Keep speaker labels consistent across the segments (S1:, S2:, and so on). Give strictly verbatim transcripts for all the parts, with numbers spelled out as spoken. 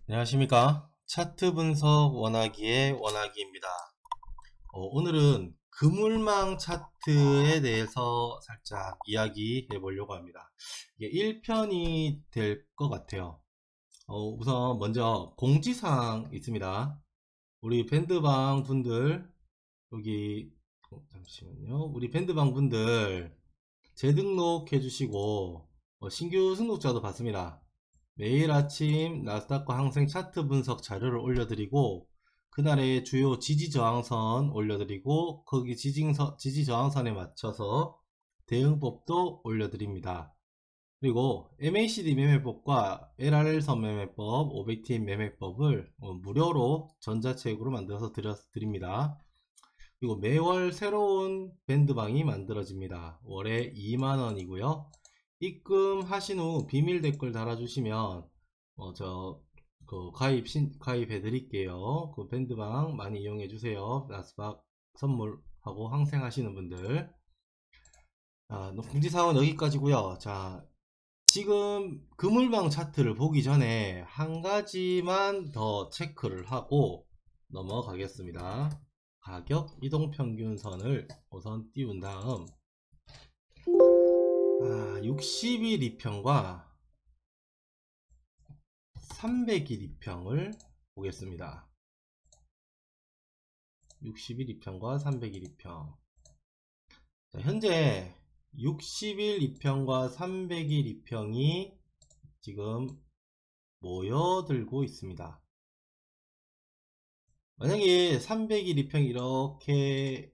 S1: 안녕하십니까. 차트 분석 원하기의 원하기입니다. 어, 오늘은 그물망 차트에 대해서 살짝 이야기해 보려고 합니다. 이게 일 편이 될 것 같아요. 어, 우선 먼저 공지사항 있습니다. 우리 밴드방 분들, 여기, 어, 잠시만요. 우리 밴드방 분들 재등록해 주시고, 어, 신규 등록자도 받습니다. 매일 아침 나스닥과 항생 차트 분석 자료를 올려드리고, 그날의 주요 지지저항선 올려드리고, 거기 지지서, 지지저항선에 맞춰서 대응법도 올려드립니다. 그리고 엠에이씨디 매매법과 엘알엘선 매매법, 오백 티엠 매매법을 어, 무료로 전자책으로 만들어서 드려, 드립니다. 그리고 매월 새로운 밴드방이 만들어집니다. 월에 이만 원이고요. 입금하신 후 비밀 댓글 달아주시면 어, 저, 그 가입 신, 가입해 드릴게요. 그 밴드방 많이 이용해 주세요. 나스박 선물하고 항생하시는 분들. 아, 공지사항은 여기까지고요. 자, 지금 그물망 차트를 보기 전에 한 가지만 더 체크를 하고 넘어가겠습니다. 가격 이동평균선을 우선 띄운 다음 아, 육십 일 이평과 삼백 일 이평을 보겠습니다. 육십 일 이평과 삼백 일 이평. 자, 현재 육십 일 이평과 삼백 일 이평이 지금 모여들고 있습니다. 만약에 삼백 일 이평이 이렇게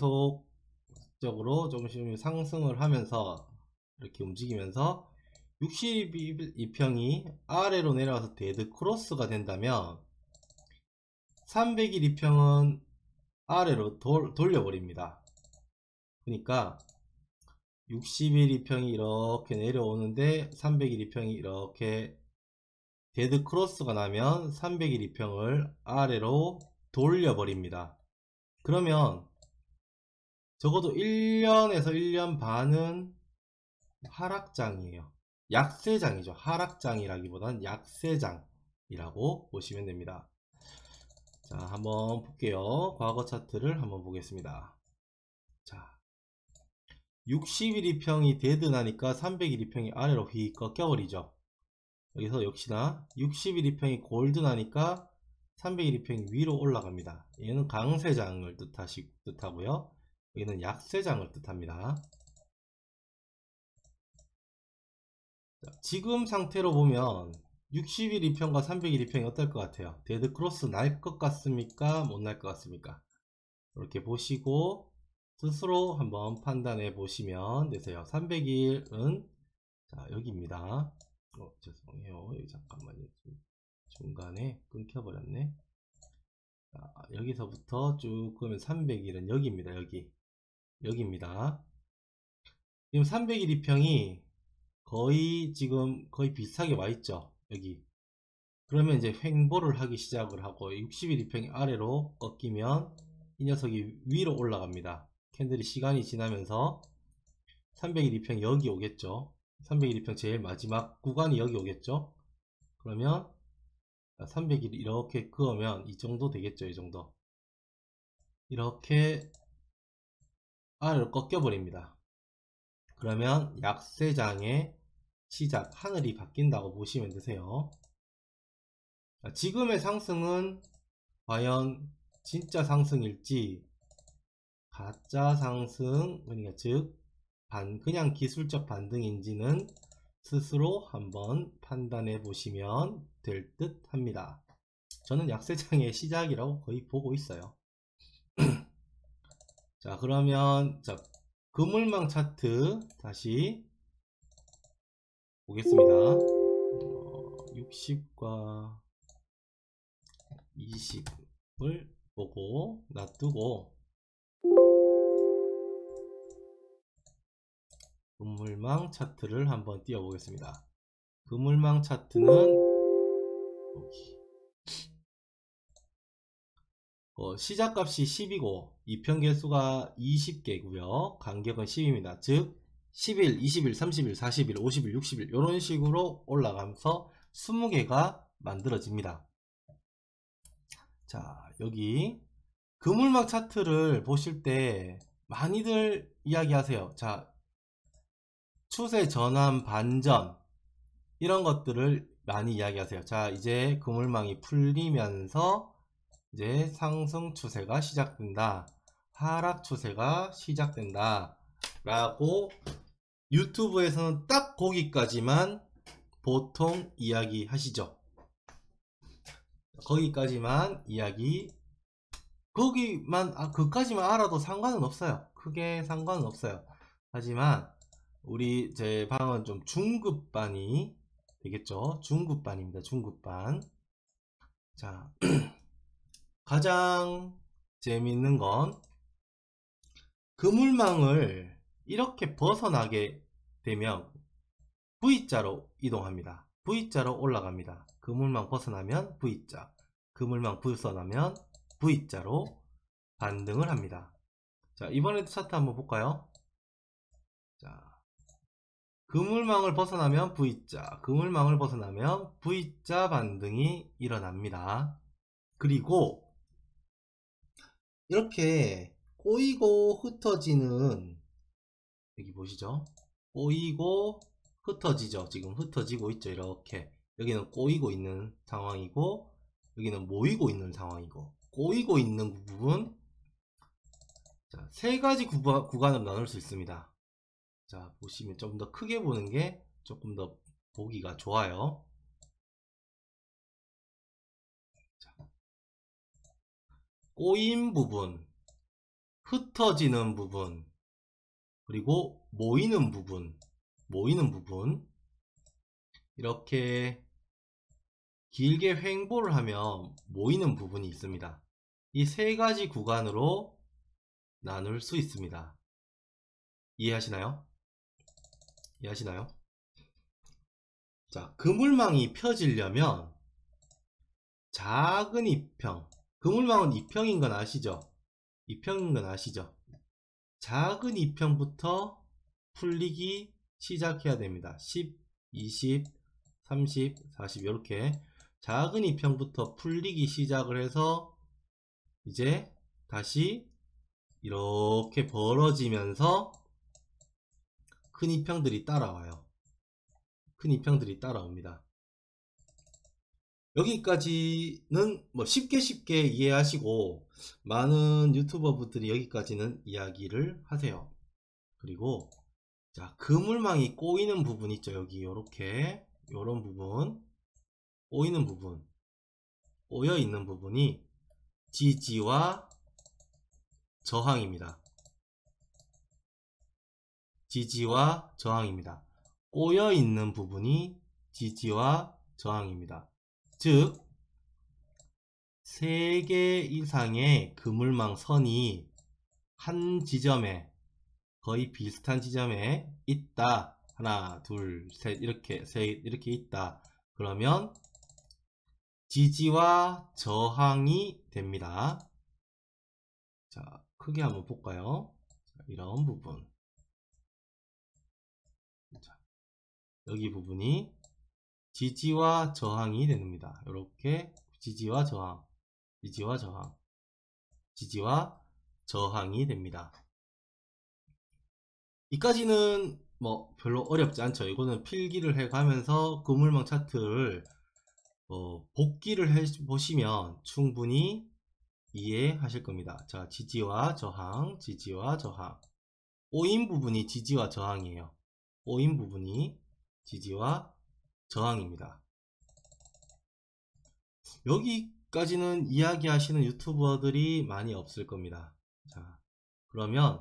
S1: 계속적으로 조금씩 상승을 하면서 이렇게 움직이면서 육십이 평이 아래로 내려와서 데드 크로스가 된다면 삼백 일 이 평은 아래로 돌, 돌려버립니다. 그러니까 육십일 이 평이 이렇게 내려오는데 삼백일 이 평이 이렇게 데드 크로스가 나면 삼백일 이 평을 아래로 돌려버립니다. 그러면 적어도 일 년에서 일 년 반은 하락장이에요. 약세장이죠. 하락장이라기보단 약세장이라고 보시면 됩니다. 자, 한번 볼게요. 과거 차트를 한번 보겠습니다. 자, 육십일 이 평이 데드 나니까 삼백일 이 평이 아래로 휙 꺾여버리죠. 여기서 역시나 육십일 이 평이 골드 나니까 삼백일 이 평이 위로 올라갑니다. 얘는 강세장을 뜻하시, 뜻하고요. 여기는 약세장을 뜻합니다. 자, 지금 상태로 보면 육십일 이 평과 삼백일 이 평이 어떨 것 같아요? 데드 크로스 날 것 같습니까? 못 날 것 같습니까? 이렇게 보시고 스스로 한번 판단해 보시면 되세요. 삼백일은 자, 여기입니다. 어, 죄송해요. 여기 잠깐만요. 중간에 끊겨버렸네. 자, 여기서부터 쭉 그러면 삼백일은 여기입니다. 여기. 여기입니다. 지금 삼백일 이 평이 거의 지금 거의 비슷하게 와 있죠. 여기. 그러면 이제 횡보를 하기 시작을 하고 육십일 이 평이 아래로 꺾이면 이 녀석이 위로 올라갑니다. 캔들이 시간이 지나면서 삼백일 이 평이 여기 오겠죠. 삼백일 이 평 제일 마지막 구간이 여기 오겠죠. 그러면 삼백일 이렇게 그으면 이 정도 되겠죠. 이 정도. 이렇게 아래로 꺾여 버립니다. 그러면 약세장의 시작, 하늘이 바뀐다고 보시면 되세요. 지금의 상승은 과연 진짜 상승일지 가짜 상승, 그러니까 즉 반, 그냥 기술적 반등인지는 스스로 한번 판단해 보시면 될 듯 합니다. 저는 약세장의 시작이라고 거의 보고 있어요. 자, 그러면 자, 그물망 차트 다시 보겠습니다. 어, 육십과 이십을 보고 놔두고 그물망 차트를 한번 띄워 보겠습니다. 그물망 차트는 여기 어, 시작값이 십이고 이 편 개수가 이십 개고요 간격은 십입니다. 즉 십 일, 이십 일, 삼십 일, 사십 일, 오십 일, 육십 일 이런 식으로 올라가면서 이십 개가 만들어집니다. 자, 여기 그물망 차트를 보실 때 많이들 이야기하세요. 자, 추세 전환 반전 이런 것들을 많이 이야기하세요. 자, 이제 그물망이 풀리면서 이제 상승 추세가 시작된다, 하락 추세가 시작된다 라고 유튜브에서는 딱 거기까지만 보통 이야기 하시죠. 거기까지만 이야기, 거기만, 아, 그까지만 알아도 상관은 없어요. 크게 상관은 없어요. 하지만 우리 제 방은 좀 중급반이 되겠죠. 중급반입니다. 중급반. 자, 가장 재밌는 건 그물망을 이렇게 벗어나게 되면 V자로 이동합니다. V자로 올라갑니다. 그물망 벗어나면 V자, 그물망 벗어나면 V자로 반등을 합니다. 자, 이번에도 차트 한번 볼까요? 자, 그물망을 벗어나면 V자, 그물망을 벗어나면 V자 반등이 일어납니다. 그리고 이렇게 꼬이고 흩어지는, 여기 보시죠? 꼬이고 흩어지죠. 지금 흩어지고 있죠. 이렇게 여기는 꼬이고 있는 상황이고 여기는 모이고 있는 상황이고, 꼬이고 있는 부분, 자, 세 가지 구바, 구간으로 나눌 수 있습니다. 자, 보시면 좀 더 크게 보는 게 조금 더 보기가 좋아요. 자, 꼬인 부분, 흩어지는 부분, 그리고 모이는 부분, 모이는 부분, 이렇게 길게 횡보를 하면 모이는 부분이 있습니다. 이 세 가지 구간으로 나눌 수 있습니다. 이해하시나요? 이해하시나요? 자, 그물망이 펴지려면 작은 이평, 그물망은 이평인 건 아시죠? 이평인 건 아시죠? 작은 이평부터 풀리기 시작해야 됩니다. 십, 이십, 삼십, 사십 이렇게 작은 이평부터 풀리기 시작을 해서 이제 다시 이렇게 벌어지면서 큰 이평들이 따라와요. 큰 이평들이 따라옵니다. 여기까지는 뭐 쉽게 쉽게 이해하시고 많은 유튜버 분들이 여기까지는 이야기를 하세요. 그리고 자, 그물망이 꼬이는 부분 있죠. 여기 요렇게 요런 부분, 꼬이는 부분, 꼬여 있는 부분이 지지와 저항입니다. 지지와 저항입니다. 꼬여 있는 부분이 지지와 저항입니다. 즉, 세 개 이상의 그물망 선이 한 지점에, 거의 비슷한 지점에 있다. 하나, 둘, 셋, 이렇게, 셋, 이렇게 있다. 그러면 지지와 저항이 됩니다. 자, 크게 한번 볼까요? 자, 이런 부분. 자, 여기 부분이 지지와 저항이 됩니다. 이렇게 지지와 저항, 지지와 저항, 지지와 저항이 됩니다. 이까지는 뭐 별로 어렵지 않죠. 이거는 필기를 해가면서 그물망 차트를 어, 복기를 해 보시면 충분히 이해하실 겁니다. 자, 지지와 저항, 지지와 저항. 꼬인 부분이 지지와 저항이에요. 꼬인 부분이 지지와 저항입니다. 여기까지는 이야기하시는 유튜버들이 많이 없을 겁니다. 자, 그러면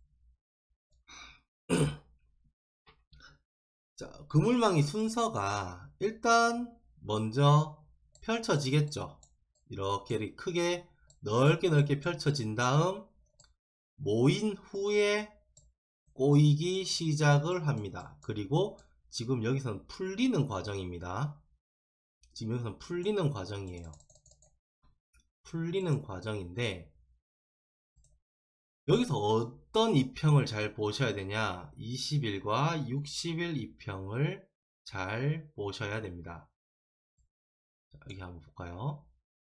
S1: 자, 그물망이 순서가 일단 먼저 펼쳐지겠죠. 이렇게 크게 넓게 넓게 펼쳐진 다음 모인 후에 꼬이기 시작을 합니다. 그리고 지금 여기서는 풀리는 과정입니다. 지금 여기서는 풀리는 과정이에요. 풀리는 과정인데 여기서 어떤 이평을 잘 보셔야 되냐, 이십 일과 육십 일 이평을 잘 보셔야 됩니다. 여기 한번 볼까요?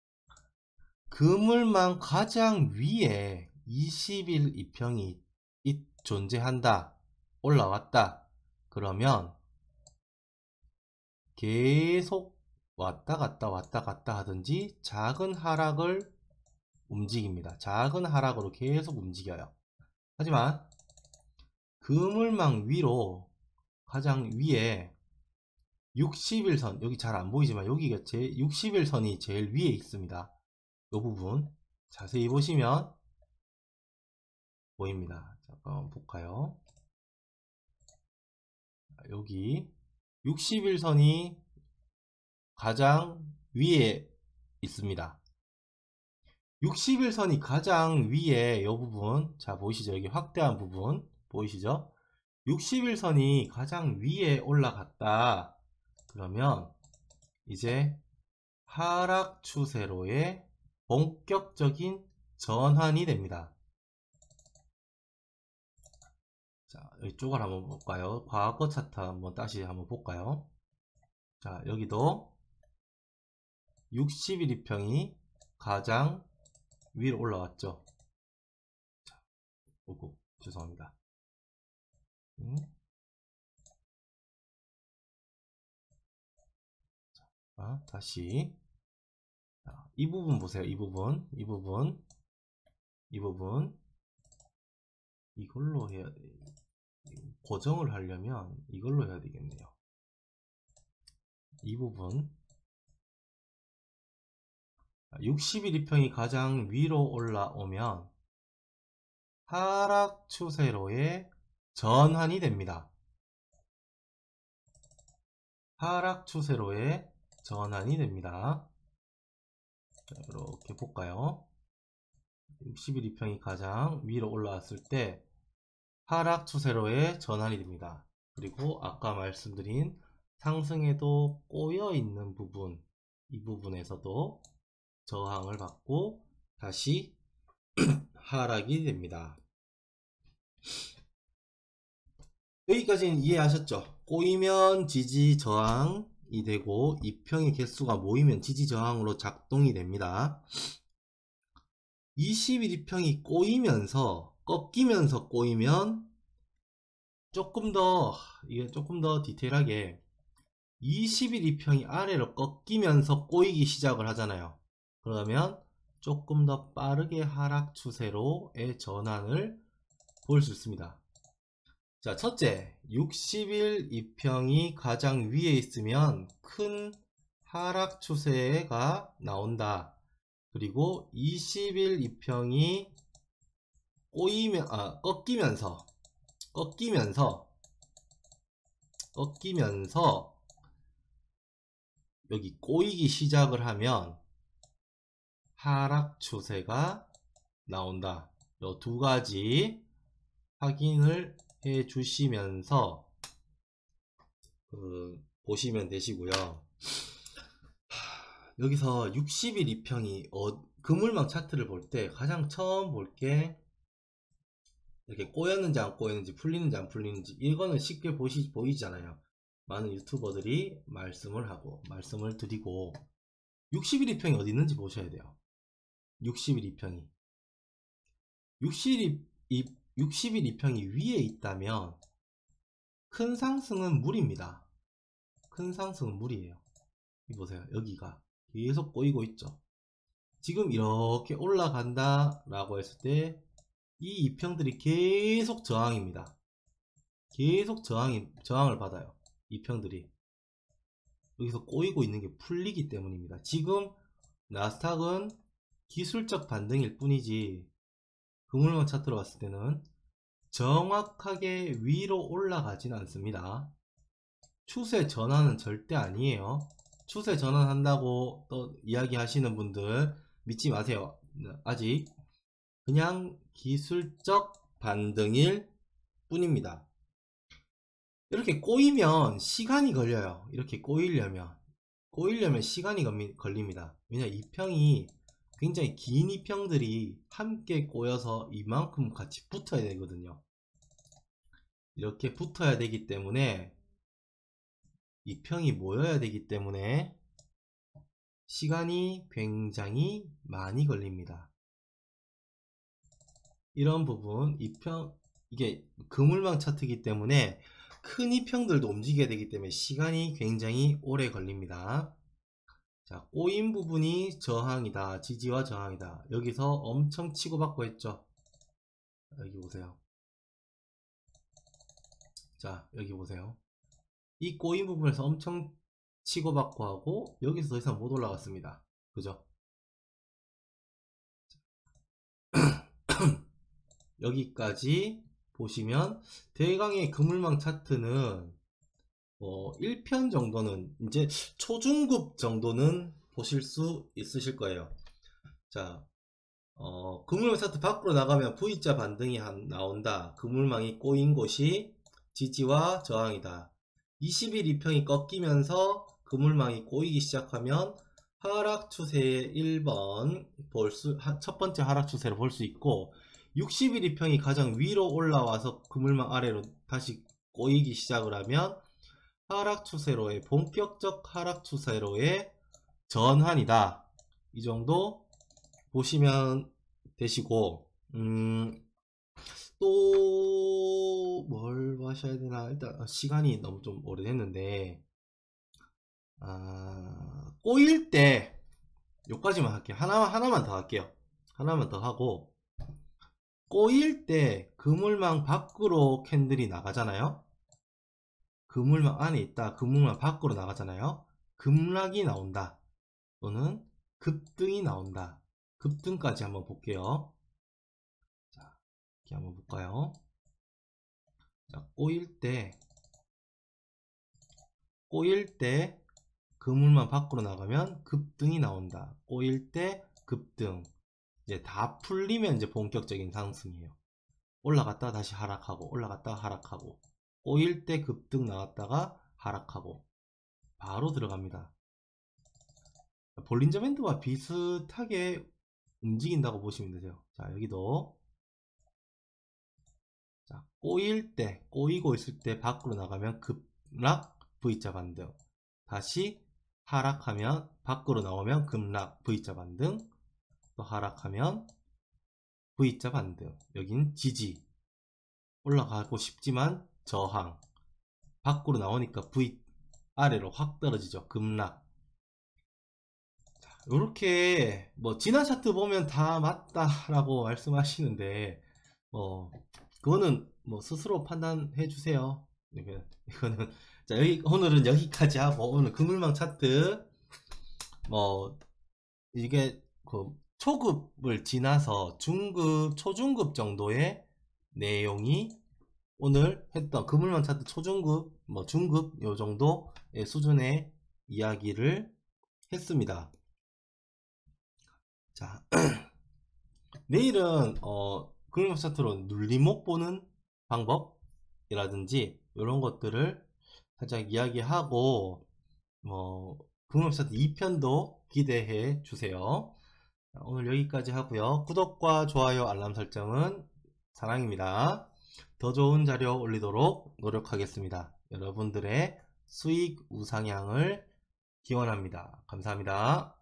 S1: 그물망 가장 위에 이십일 이평이 존재한다, 올라왔다. 그러면 계속 왔다 갔다 왔다 갔다 하든지 작은 하락을 움직입니다. 작은 하락으로 계속 움직여요. 하지만 그물망 위로 가장 위에 육십 일선, 여기 잘 안 보이지만 여기가 제 육십 일선이 제일 위에 있습니다. 이 부분 자세히 보시면 보입니다. 잠깐 볼까요? 여기 육십 일선이 가장 위에 있습니다. 육십 일선이 가장 위에 이 부분, 자 보이시죠? 여기 확대한 부분 보이시죠? 육십 일선이 가장 위에 올라갔다. 그러면 이제 하락 추세로의 본격적인 전환이 됩니다. 자, 이쪽을 한번 볼까요? 과거 차트 한번 다시 한번 볼까요? 자, 여기도 육십일 이평이 가장 위로 올라왔죠. 자, 오고 죄송합니다. 음. 자, 다시 자, 이 부분 보세요. 이 부분, 이 부분, 이 부분 이걸로 해야 돼. 고정을 하려면 이걸로 해야 되겠네요. 이 부분 육십일 이평이 가장 위로 올라오면 하락 추세로의 전환이 됩니다. 하락 추세로의 전환이 됩니다. 자, 이렇게 볼까요? 육십일 이평이 가장 위로 올라왔을 때 하락 추세로의 전환이 됩니다. 그리고 아까 말씀드린 상승에도 꼬여 있는 부분, 이 부분에서도 저항을 받고 다시 하락이 됩니다. 여기까지는 이해하셨죠? 꼬이면 지지 저항이 되고 이평의 개수가 모이면 지지 저항으로 작동이 됩니다. 이십일 이평이 꼬이면서 꺾이면서 꼬이면 조금 더 이게 조금 더 디테일하게 이십일 이평이 아래로 꺾이면서 꼬이기 시작을 하잖아요. 그러면 조금 더 빠르게 하락 추세로의 전환을 볼 수 있습니다. 자, 첫째, 육십일 이평이 가장 위에 있으면 큰 하락 추세가 나온다. 그리고 이십일 이평이 꼬이면 아 꺾이면서 꺾이면서 꺾이면서 여기 꼬이기 시작을 하면 하락 추세가 나온다. 이 두 가지 확인을 해 주시면서 그 보시면 되시고요. 여기서 육십일 이평이 어, 그물망 차트를 볼 때 가장 처음 볼 게 이렇게 꼬였는지 안 꼬였는지 풀리는지 안 풀리는지 이거는 쉽게 보시, 보이잖아요. 많은 유튜버들이 말씀을 하고 말씀을 드리고 육십일 이평이 어디 있는지 보셔야 돼요. 육십일 이평이 육십일 이평이 위에 있다면 큰 상승은 무리입니다. 큰 상승은 무리예요. 이 보세요. 여기가 계속 꼬이고 있죠. 지금 이렇게 올라간다 라고 했을 때 이 이평들이 계속 저항입니다. 계속 저항이, 저항을 받아요. 이평들이 여기서 꼬이고 있는 게 풀리기 때문입니다. 지금 나스닥은 기술적 반등일 뿐이지 그물망 차트로 봤을 때는 정확하게 위로 올라가진 않습니다. 추세 전환은 절대 아니에요. 추세 전환한다고 또 이야기하시는 분들 믿지 마세요. 아직 그냥 기술적 반등일 뿐입니다. 이렇게 꼬이면 시간이 걸려요. 이렇게 꼬이려면 꼬이려면 시간이 걸립니다. 왜냐 이평이 굉장히 긴 이평들이 함께 꼬여서 이만큼 같이 붙어야 되거든요. 이렇게 붙어야 되기 때문에 이평이 모여야 되기 때문에 시간이 굉장히 많이 걸립니다. 이런 부분, 이평, 이게 그물망 차트이기 때문에 큰 이평들도 움직여야 되기 때문에 시간이 굉장히 오래 걸립니다. 자, 꼬인 부분이 저항이다. 지지와 저항이다. 여기서 엄청 치고받고 했죠. 여기 보세요. 자, 여기 보세요. 이 꼬인 부분에서 엄청 치고받고 하고 여기서 더 이상 못 올라갔습니다. 그죠? 여기까지 보시면 대강의 그물망 차트는 뭐 일 편 정도는 이제 초중급 정도는 보실 수 있으실 거예요. 자, 어, 그물망 차트 밖으로 나가면 V자 반등이 한, 나온다. 그물망이 꼬인 곳이 지지와 저항이다. 이십 일 이평이 꺾이면서 그물망이 꼬이기 시작하면 하락 추세의 일 번 볼 수, 첫 번째 하락 추세를 볼 수 있고, 육십 일 이평이 가장 위로 올라와서 그물망 아래로 다시 꼬이기 시작을 하면 하락 추세로의 본격적 하락 추세로의 전환이다. 이 정도 보시면 되시고, 음, 또 뭘 하셔야 되나. 일단 시간이 너무 좀 오래됐는데, 아, 꼬일 때 요까지만 할게요. 하나, 하나만 더 할게요. 하나만 더 하고, 꼬일 때 그물망 밖으로 캔들이 나가잖아요. 그물망 안에 있다 그물망 밖으로 나가잖아요. 급락이 나온다 또는 급등이 나온다. 급등까지 한번 볼게요. 자, 이렇게 한번 볼까요? 자, 꼬일 때 꼬일 때 그물망 밖으로 나가면 급등이 나온다. 꼬일 때 급등. 이제 다 풀리면 이제 본격적인 상승이에요. 올라갔다가 다시 하락하고 올라갔다가 하락하고, 꼬일 때 급등 나왔다가 하락하고 바로 들어갑니다. 볼린저 밴드와 비슷하게 움직인다고 보시면 되세요. 자, 여기도 자, 꼬일 때, 꼬이고 있을 때 밖으로 나가면 급락 V자 반등, 다시 하락하면 밖으로 나오면 급락 V자 반등, 또 하락하면 V자 반등. 여긴 지지, 올라가고 싶지만 저항, 밖으로 나오니까 V 아래로 확 떨어지죠. 급락. 이렇게 뭐 지난 차트 보면 다 맞다라고 말씀하시는데, 뭐 그거는 뭐 스스로 판단해 주세요. 이거는, 이거는 자, 여기 오늘은 여기까지 하고, 오늘 그물망 차트 뭐 이게 그 초급을 지나서 중급, 초중급 정도의 내용이 오늘 했던 그물망 차트 초중급, 뭐 중급 요 정도의 수준의 이야기를 했습니다. 자, 내일은 어 그물망 차트로 눌림목 보는 방법이라든지 이런 것들을 살짝 이야기하고, 뭐 그물망 차트 이 편도 기대해 주세요. 자, 오늘 여기까지 하고요. 구독과 좋아요, 알람 설정은 사랑입니다. 더 좋은 자료 올리도록 노력하겠습니다. 여러분들의 수익 우상향을 기원합니다. 감사합니다.